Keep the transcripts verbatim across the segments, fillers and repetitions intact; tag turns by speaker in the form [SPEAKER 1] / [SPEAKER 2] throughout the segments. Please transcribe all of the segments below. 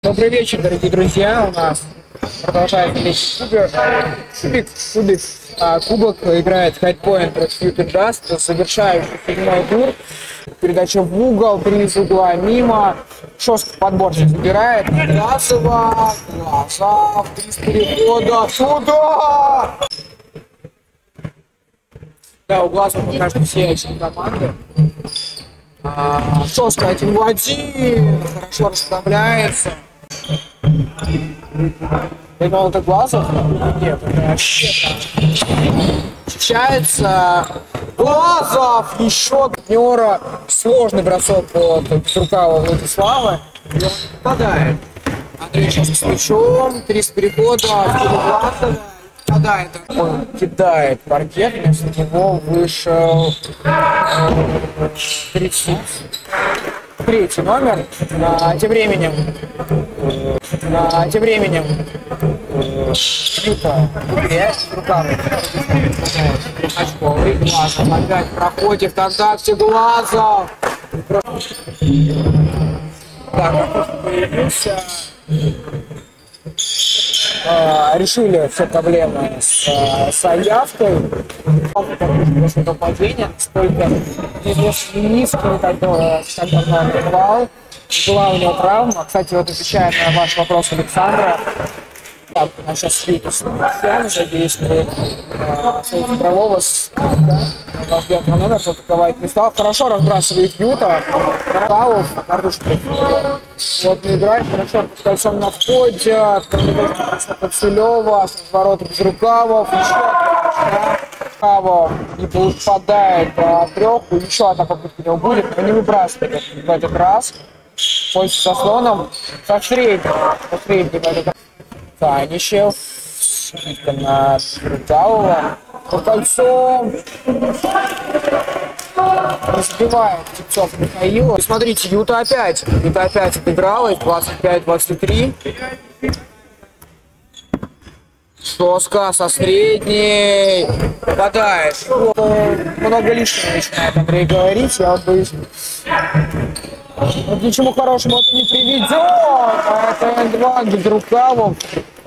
[SPEAKER 1] Добрый вечер, дорогие друзья. У нас продолжается лечь кубик. Кубик, кубик. А, кубок играет Хайдпоинт против Юта Джаз. Завершающий седьмой тур. Передача в угол, три из угла мимо. Шостка подборщик забирает. Глазова. Глазов. Три с перехода. Сюда! Да, у Глазова пока что сияющие команды. А, Шостка один в один. Хорошо расставляется. Я думал, это Глазов? Нет, это вообще ощущается. Глазов! Еще партнера. Сложный бросок от Безрукавого Владислава. И он не попадает. Андрей сейчас с мячом. Три с перехода. Глазова. Попадает. Он кидает паркет. Вместо него вышел тридцать третий номер. А, тем временем а, тем временем Юта руками очковый. Глазов опять проходит в контакте. Глазов. Так, появился. А, решили все проблемы с, с заявкой. После этого падения, сколько низкий, как давно он бывал. Была у него травма. Кстати, вот отвечая на ваш вопрос, Александра, так, у нас сейчас Витус задействует своего цифрового номер, что атаковать не стал. Хорошо разбрасывает Юта. Калов, Кардушкин. Вот не играет, хорошо с кольцом на входе. Подсулева, с разворота Безрукавов. Еще Каво не попадает в треху. Еще одна попытка у него будет, но не выбрасывает в этот раз. Пользуется заслоном. Со средним. Со средним в этот раз. Танищев, скидка на Безрукавова, по кольцу разбивает Типцов Михаила. И смотрите, Юта опять, Юта опять отыгралась, двадцать пять двадцать три. Соска со средней попадает. Много лишнего начинает Андрей говорить, я вот боюсь. Вот ничему хорошему это не приведет. А это эн два Безрукавов.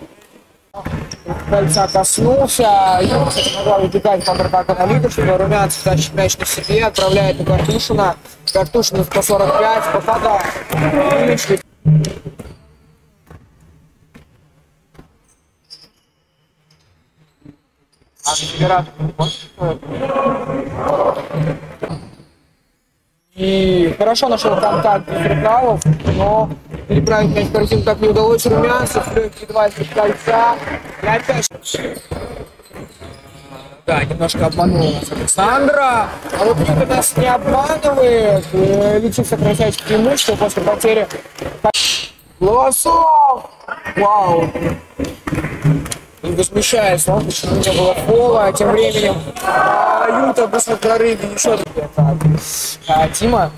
[SPEAKER 1] Кольца коснулся. Юта, кстати, могла убегать в контратаку на лидерство. Румянцев тащит мяч на себе, отправляет на Картушина. Картушина сто сорок пять попадает. И хорошо нашел контакт Безрукавов, но переправить мяч в корзину так не удалось. Румянцев едва из кольца. И опять... Да, немножко обманул нас Александра. А вот Юта нас не обманывает. Летит сокращать преимущество после потери. Голосов! Вау! Не возмещается, он почему не было фола. Тем временем а, Юта быстро в прорыве еще так. А, Тима.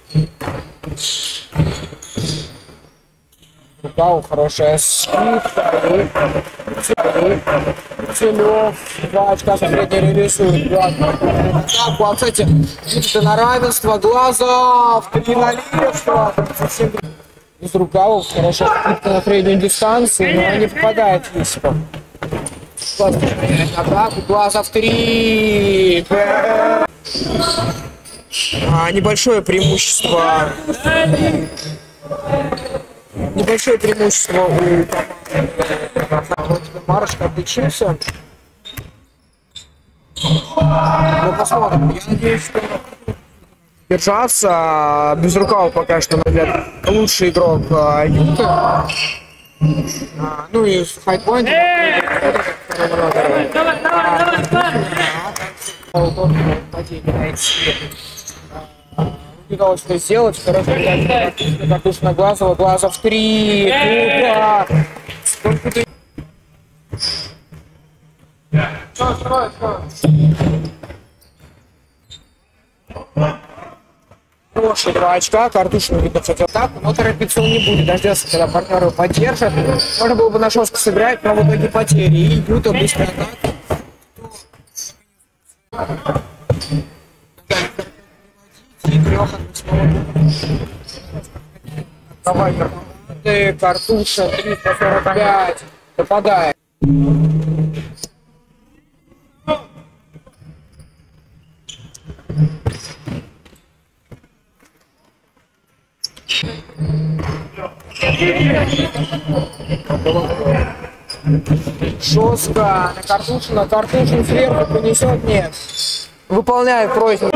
[SPEAKER 1] Рукав, хорошая скидка. Целев. Два очка со средней реализует. Так, а, кстати, Юта на равенство. Глазов. Три на лидерство. Из рукавов. Хорошая скидка на среднюю дистанцию, но не попадает в Лисиков. Атаку, Глазов три. А, небольшое преимущество. Небольшое преимущество у команды. Марочка отличился. Ну, посмотрим. Я надеюсь, что держаться. Безрукавов пока что, на взгляд, лучший игрок Юты. А, ну и с Хайдпоинтом. Не удалось что сделать. Второй передача Картушина Глазова. Глазов три. Куда? Сколько ты... Что, что, что? Хорошие два очка, Картушин видно кстати атаку, но торопиться он не будет, дождется, когда партнер его поддержит. Можно было бы на Шостку сыграть, но в итоге потери. И Юта быстро атаку. Давай, Ты, картуша, триста сорок пять. Попадает. Жестко на картушу, на картушу сверху понесет, нет. Выполняю просьбу.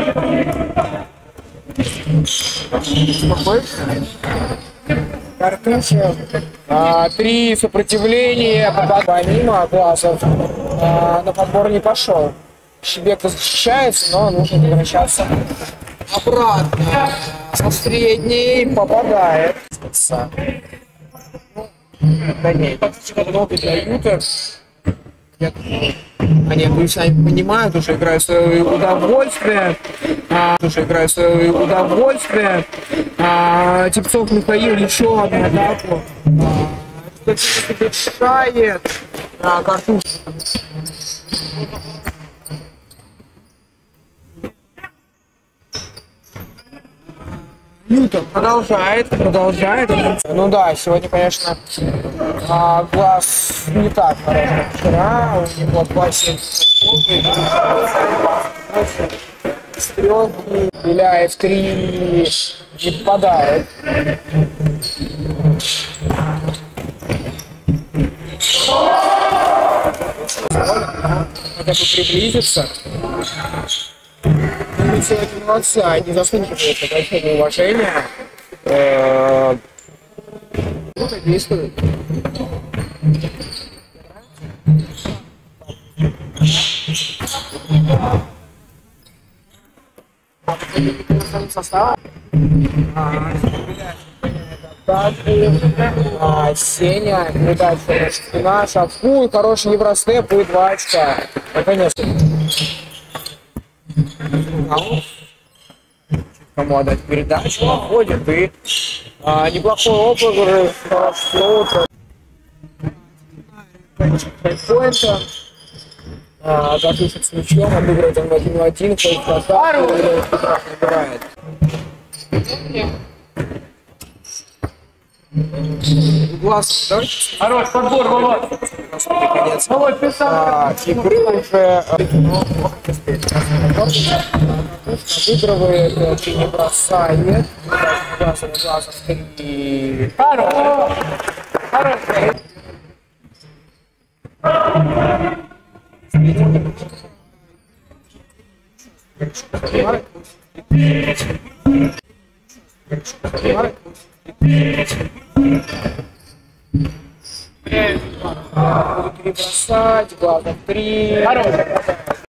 [SPEAKER 1] Картуша. А, три сопротивления, помимо глазов. А, на подбор не пошел. Щебека защищается, но нужно возвращаться обратно. Со средней попадает. Да нет, много дают. Они, пусть они понимают, уже играют в свое удовольствие. А, уже играют в свое удовольствие. А, Типцов Михаил еще одну атаку. Кстати, решает. А, картуш. Ньютон продолжает, продолжает. Ну да, сегодня, конечно, а, глаз не так хорош, как вчера. У него два семьдесят с трех, Беляев три не попадает. Хотя бы приблизиться. Ну, сегодня молодцы, они заслуживают большого уважения. Круто действует. Состав. А, Сеня, передача спина, шапку, хороший евростеп и два очка. Наконец-то. Кому отдать передачу, находит и а, неплохой опыт, хороший хайпоинта. Закрышит с мячом, обыгрывает он один в один, ходит в атаку, набирает. Глаз, давайте.
[SPEAKER 2] Хорош, подбор, Володь.
[SPEAKER 1] Конец.
[SPEAKER 2] Володь, ты сам.
[SPEAKER 1] Игры уже обыгрывает, не бросает. Глазом, глазом, три.
[SPEAKER 2] Хорош. Хорош.
[SPEAKER 1] Перебросать, глазом три.
[SPEAKER 2] Хорош.